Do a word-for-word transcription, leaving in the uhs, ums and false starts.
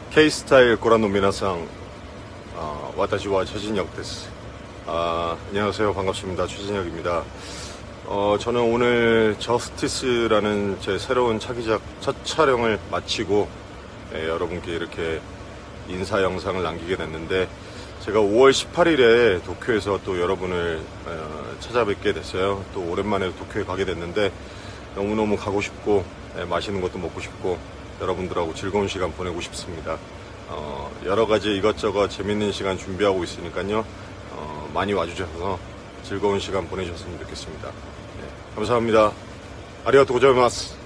K-스타일 고란노 미나상, 어, 와타시와 최진혁 데스. 아, 안녕하세요. 반갑습니다. 최진혁입니다. 어, 저는 오늘 저스티스라는 제 새로운 차기작 첫 촬영을 마치고 예, 여러분께 이렇게 인사 영상을 남기게 됐는데, 제가 오월 십팔일에 도쿄에서 또 여러분을 어, 찾아뵙게 됐어요. 또 오랜만에 도쿄에 가게 됐는데 너무너무 가고 싶고 예, 맛있는 것도 먹고 싶고 여러분들하고 즐거운 시간 보내고 싶습니다. 어, 여러가지 이것저것 재밌는 시간 준비하고 있으니까요. 어, 많이 와주셔서 즐거운 시간 보내셨으면 좋겠습니다. 네, 감사합니다. 아리가또 고자이마스.